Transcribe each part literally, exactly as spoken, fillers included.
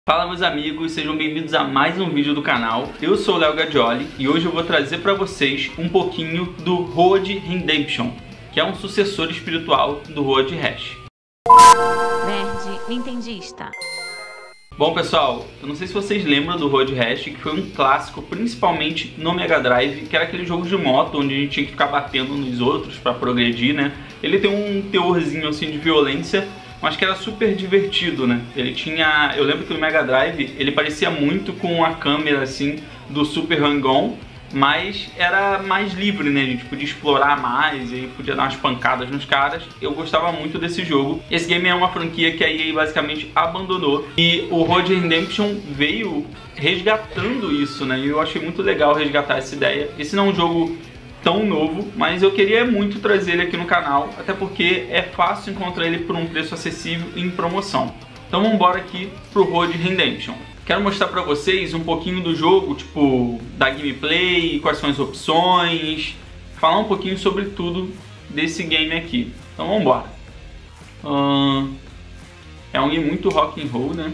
Fala meus amigos, sejam bem-vindos a mais um vídeo do canal. Eu sou o Léo Gadioli e hoje eu vou trazer para vocês um pouquinho do Road Redemption, que é um sucessor espiritual do Road Rash. Nerd Nintendista. Bom pessoal, eu não sei se vocês lembram do Road Rash, que foi um clássico principalmente no Mega Drive, que era aquele jogo de moto onde a gente tinha que ficar batendo nos outros para progredir, né? Ele tem um teorzinho assim de violência, mas que era super divertido, né? Ele tinha... Eu lembro que no Mega Drive ele parecia muito com a câmera, assim, do Super Hang-On, mas era mais livre, né? A gente podia explorar mais e podia dar umas pancadas nos caras. Eu gostava muito desse jogo. Esse game é uma franquia que a E A basicamente abandonou e o Road Redemption veio resgatando isso, né? E eu achei muito legal resgatar essa ideia. Esse não é um jogo tão novo, mas eu queria muito trazer ele aqui no canal, até porque é fácil encontrar ele por um preço acessível e em promoção. Então vamos embora aqui pro Road Redemption. Quero mostrar pra vocês um pouquinho do jogo, tipo, da gameplay, quais são as opções, falar um pouquinho sobre tudo desse game aqui. Então vamos embora. Hum, é um game muito rock and roll, né?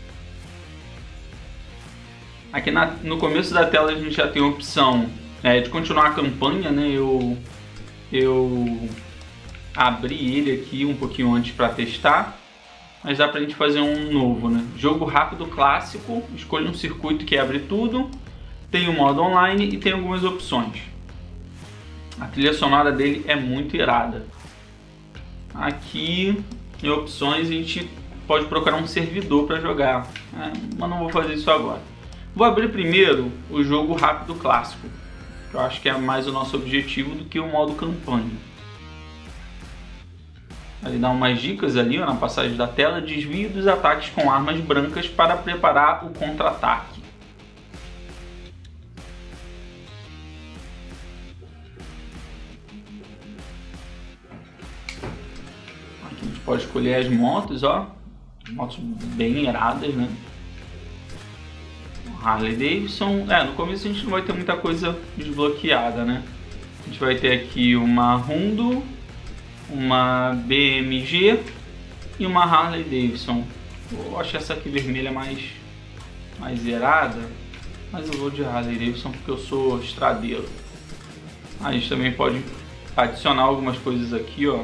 Aqui na, no começo da tela a gente já tem a opção É, de continuar a campanha, né? Eu, eu abri ele aqui um pouquinho antes para testar, mas dá pra gente fazer um novo, né? Jogo rápido clássico, escolha um circuito que abre tudo, tem o modo online e tem algumas opções. A trilha sonora dele é muito irada. Aqui em opções a gente pode procurar um servidor para jogar, é, mas não vou fazer isso agora. Vou abrir primeiro o jogo rápido clássico. Eu acho que é mais o nosso objetivo do que o modo campanha. Ele dá umas dicas ali, ó, na passagem da tela. Desvio dos ataques com armas brancas para preparar o contra-ataque. Aqui a gente pode escolher as motos, ó. Motos bem iradas, né? Harley Davidson, é, no começo a gente não vai ter muita coisa desbloqueada, né? A gente vai ter aqui uma Honda, uma B M G e uma Harley Davidson. Eu acho essa aqui vermelha mais, mais zerada, mas eu vou de Harley Davidson porque eu sou estradeiro. A gente também pode adicionar algumas coisas aqui, ó.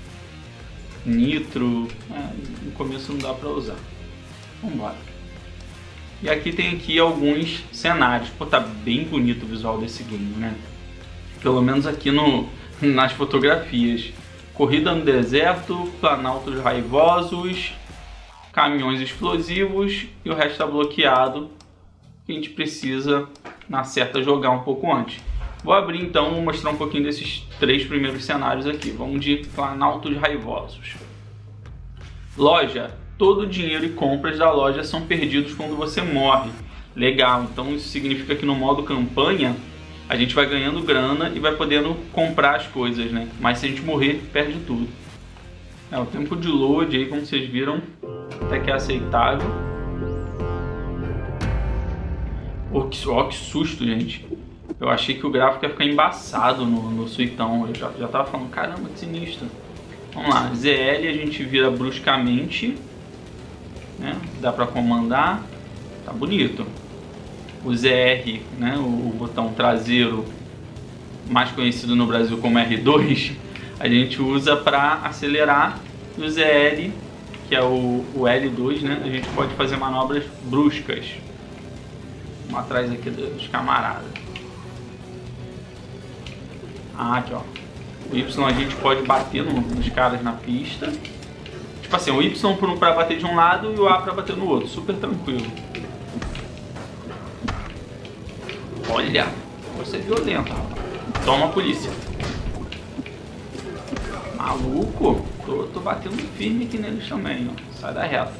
Nitro, é, no começo não dá pra usar. Vamos embora. E aqui tem aqui alguns cenários. Pô, tá bem bonito o visual desse game, né? Pelo menos aqui no, nas fotografias. Corrida no deserto, planaltos raivosos, caminhões explosivos e o resto tá bloqueado. Que a gente precisa, na certa, jogar um pouco antes. Vou abrir então e vou mostrar um pouquinho desses três primeiros cenários aqui. Vamos de planaltos raivosos. Loja. Todo o dinheiro e compras da loja são perdidos quando você morre. Legal, então isso significa que no modo campanha a gente vai ganhando grana e vai podendo comprar as coisas, né? Mas se a gente morrer, perde tudo. É, o tempo de load aí, como vocês viram, até que é aceitável. Oh, que, oh, que susto, gente. Eu achei que o gráfico ia ficar embaçado no, no suitão. Eu já, já tava falando, caramba, que sinistro. Vamos lá, Z L a gente vira bruscamente. Né? Dá para comandar, tá bonito. O Z R, né? o, o botão traseiro, mais conhecido no Brasil como R dois, a gente usa para acelerar. E o Z L, que é o, o L dois, né? A gente pode fazer manobras bruscas. Vamos atrás aqui dos camaradas. Ah, aqui ó. O Y a gente pode bater no, nos caras na pista. Tipo assim, o Y para bater de um lado e o A para bater no outro, super tranquilo. Olha, você é violento, rapaz. Toma a polícia. Maluco, tô, tô batendo firme aqui neles também, ó. Sai da reta.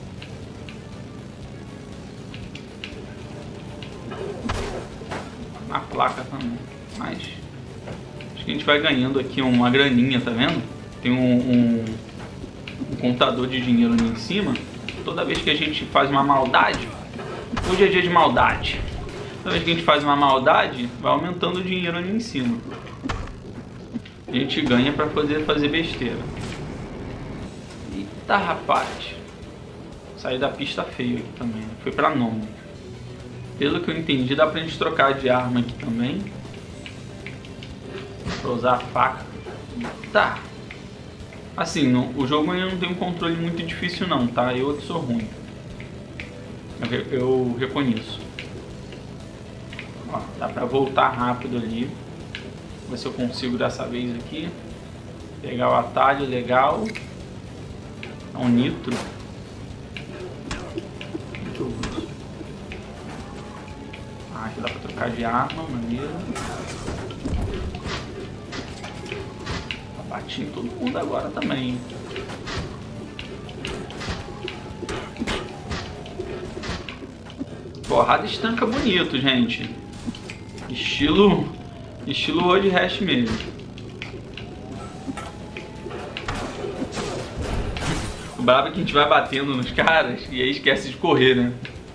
Na placa também, mas acho que a gente vai ganhando aqui uma graninha, tá vendo? Tem um... um um contador de dinheiro ali em cima. Toda vez que a gente faz uma maldade, hoje é dia de maldade, toda vez que a gente faz uma maldade, vai aumentando o dinheiro ali em cima. A gente ganha para poder fazer besteira. Eita, rapaz, Saí da pista feio aqui também. Foi pra nome. Pelo que eu entendi, dá pra gente trocar de arma aqui também. Pra usar a faca. Tá. Assim, no, o jogo ainda não tem um controle muito difícil não, tá? Eu que sou ruim. Eu, eu reconheço. Ó, dá pra voltar rápido ali. Ver se eu consigo dessa vez aqui. Pegar o atalho legal. É um nitro. Ah, aqui dá pra trocar de arma, maneiro. Bati em todo mundo agora também. Porrada estanca bonito, gente. Estilo... Estilo Road Rash mesmo. O brabo é que a gente vai batendo nos caras e aí esquece de correr, né?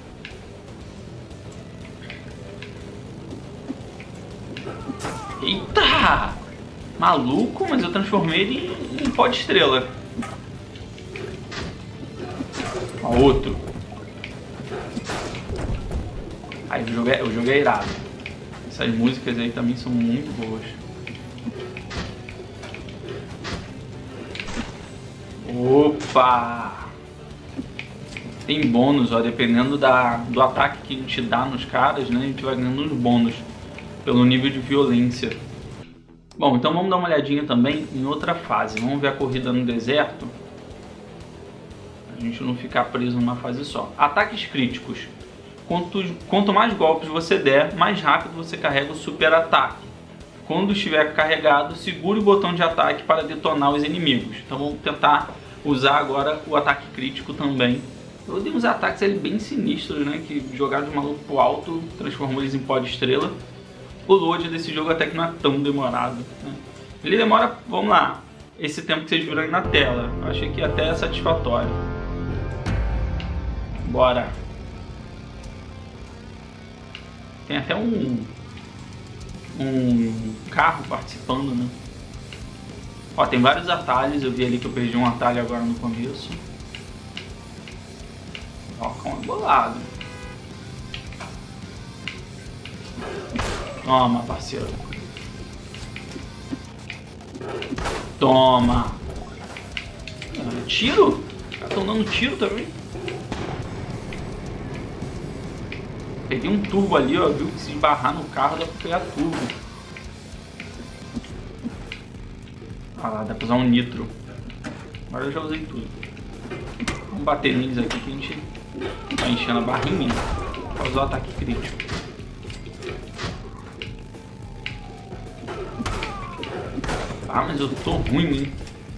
Eita! Maluco, mas eu transformei ele em pó de estrela. Ó, outro. Aí o jogo, é, o jogo é irado. Essas músicas aí também são muito boas. Opa! Tem bônus, ó, dependendo da, do ataque que a gente dá nos caras, né? A gente vai ganhando uns bônus pelo nível de violência. Bom, então vamos dar uma olhadinha também em outra fase. Vamos ver a corrida no deserto. A gente não ficar preso numa fase só. Ataques críticos. Quanto, quanto mais golpes você der, mais rápido você carrega o super ataque. Quando estiver carregado, segure o botão de ataque para detonar os inimigos. Então vamos tentar usar agora o ataque crítico também. Eu dei uns ataques ali bem sinistros, né? Que jogaram de maluco pro alto, transformou eles em pó de estrela. O load desse jogo até que não é tão demorado, né? Ele demora, vamos lá, esse tempo que vocês viram aí na tela. Eu achei que até é satisfatório. Bora. Tem até um um carro participando, né? Ó, tem vários atalhos. Eu vi ali que eu perdi um atalho agora no começo. Ó, calma, bolado. Toma, parceiro. Toma. Ah, tiro? Os caras estão dando tiro também. Peguei um turbo ali, ó. Viu que se esbarrar no carro dá pra pegar turbo. Ah lá, dá pra usar um nitro. Agora eu já usei tudo. Vamos bater neles aqui que a gente vai enchendo a barrinha pra usar o ataque crítico. Ah, mas eu tô ruim, hein?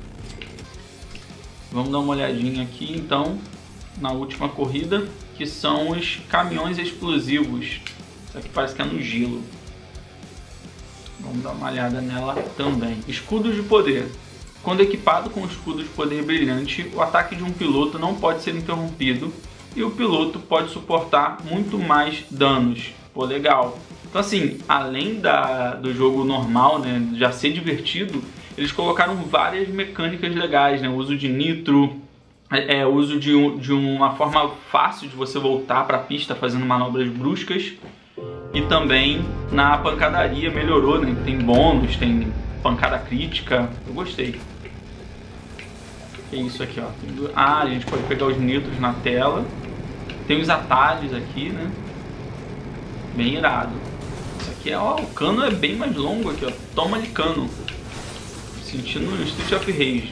Vamos dar uma olhadinha aqui, então, na última corrida, que são os caminhões explosivos. Isso aqui parece que é no gelo. Vamos dar uma olhada nela também. Escudos de poder. Quando equipado com o escudo de poder brilhante, o ataque de um piloto não pode ser interrompido e o piloto pode suportar muito mais danos. Pô, legal. Então assim, além da, do jogo normal, né, já ser divertido, eles colocaram várias mecânicas legais, né, o uso de nitro, é, é, o uso de, um, de uma forma fácil de você voltar para a pista fazendo manobras bruscas, e também na pancadaria melhorou, né, tem bônus, tem pancada crítica, eu gostei. Que é isso aqui, ó. Tem, ah, a gente pode pegar os nitros na tela, tem os atalhos aqui, né, bem irado. Isso aqui é, ó, o cano é bem mais longo aqui, ó. Toma de cano. Sentindo no Street of Rage.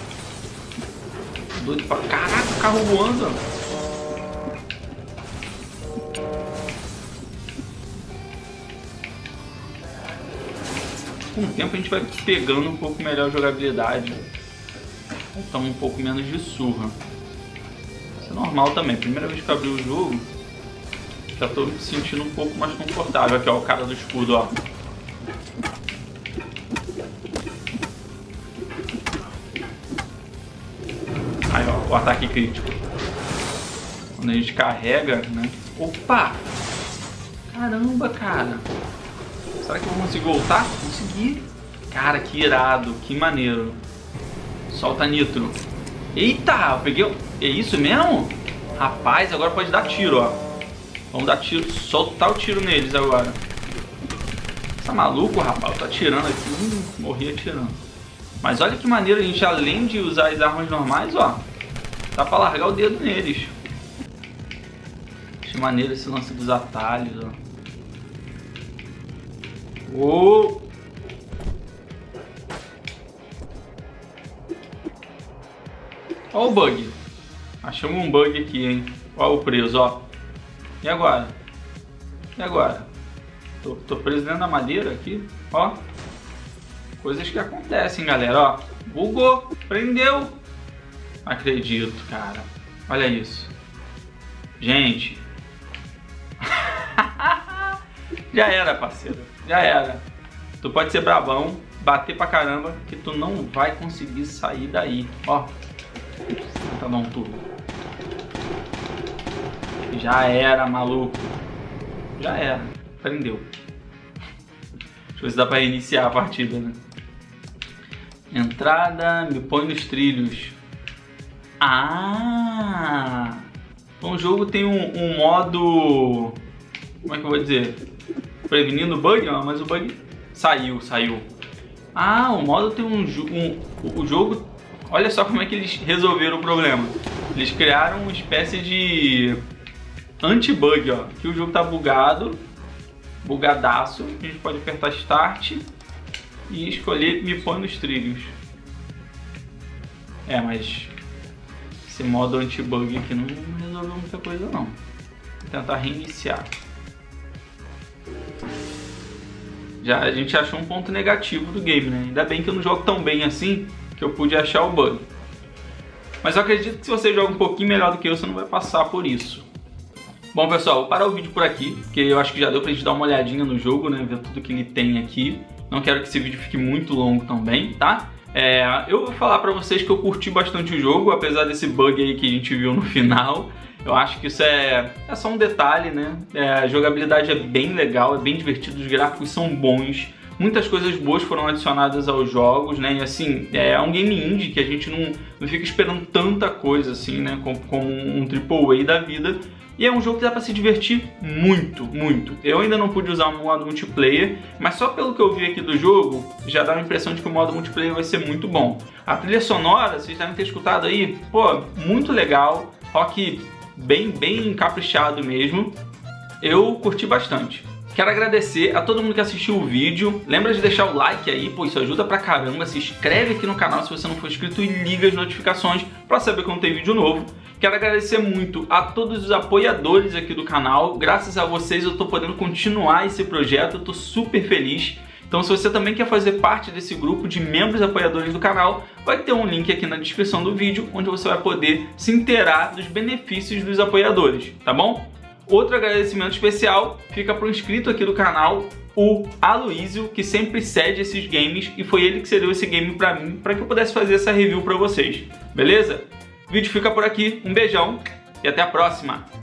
Doido pra... Caraca, o carro voando. Com o tempo a gente vai pegando um pouco melhor a jogabilidade. Então um pouco menos de surra. Isso é normal também. Primeira vez que eu abri o jogo, já tô me sentindo um pouco mais confortável. Aqui, ó, o cara do escudo, ó. Aí, ó, o ataque crítico. Quando a gente carrega, né? Opa! Caramba, cara! Será que eu vou conseguir voltar? Consegui! Cara, que irado, que maneiro. Solta nitro. Eita, eu peguei... É isso mesmo? Rapaz, agora pode dar tiro, ó. Vamos dar tiro, soltar o tiro neles agora. Você tá maluco, rapaz? Tá atirando aqui. Hum, morri atirando. Mas olha que maneiro, a gente, além de usar as armas normais, ó, dá pra largar o dedo neles. Acho maneiro esse lance dos atalhos, ó. Uou! Ó o bug. Achamos um bug aqui, hein? Ó o preso, ó. E agora? E agora? Tô, tô preso dentro da madeira aqui, ó. Coisas que acontecem, galera, ó. Bugou, prendeu. Acredito, cara. Olha isso. Gente. Já era, parceiro. Já era. Tu pode ser brabão, bater pra caramba, que tu não vai conseguir sair daí. Ó. Tá bom, tudo. Já era, maluco. Já era. Prendeu. Deixa eu ver se dá pra reiniciar a partida, né? Entrada, me põe nos trilhos. Ah! Então o jogo tem um, um modo... Como é que eu vou dizer? Prevenindo bug, ó, mas o bug saiu, saiu. Ah, o modo tem um, um... O jogo... Olha só como é que eles resolveram o problema. Eles criaram uma espécie de anti-bug, ó. Que o jogo tá bugado, bugadaço. A gente pode apertar Start e escolher me põe nos trilhos. É, mas esse modo anti-bug aqui não resolveu muita coisa não. Vou tentar reiniciar. Já a gente achou um ponto negativo do game, né? Ainda bem que eu não jogo tão bem assim que eu pude achar o bug. Mas eu acredito que se você joga um pouquinho melhor do que eu, você não vai passar por isso. Bom, pessoal, vou parar o vídeo por aqui, porque eu acho que já deu pra gente dar uma olhadinha no jogo, né? Ver tudo que ele tem aqui. Não quero que esse vídeo fique muito longo também, tá? É, eu vou falar pra vocês que eu curti bastante o jogo, apesar desse bug aí que a gente viu no final. Eu acho que isso é, é só um detalhe, né? É, a jogabilidade é bem legal, é bem divertido, os gráficos são bons. Muitas coisas boas foram adicionadas aos jogos, né? E assim, é um game indie que a gente não, não fica esperando tanta coisa assim, né? Como, como um triple A da vida. E é um jogo que dá pra se divertir muito, muito. Eu ainda não pude usar o modo multiplayer, mas só pelo que eu vi aqui do jogo, já dá a impressão de que o modo multiplayer vai ser muito bom. A trilha sonora, vocês devem ter escutado aí, pô, muito legal. Rock bem, bem caprichado mesmo. Eu curti bastante. Quero agradecer a todo mundo que assistiu o vídeo. Lembra de deixar o like aí, pô, isso ajuda pra caramba. Se inscreve aqui no canal se você não for inscrito e liga as notificações pra saber quando tem vídeo novo. Quero agradecer muito a todos os apoiadores aqui do canal. Graças a vocês eu tô podendo continuar esse projeto, eu tô super feliz. Então se você também quer fazer parte desse grupo de membros apoiadores do canal, vai ter um link aqui na descrição do vídeo, onde você vai poder se inteirar dos benefícios dos apoiadores, tá bom? Outro agradecimento especial fica para o inscrito aqui do canal, o Aloysio, que sempre cede esses games e foi ele que cedeu esse game para mim, para que eu pudesse fazer essa review para vocês, beleza? O vídeo fica por aqui, um beijão e até a próxima!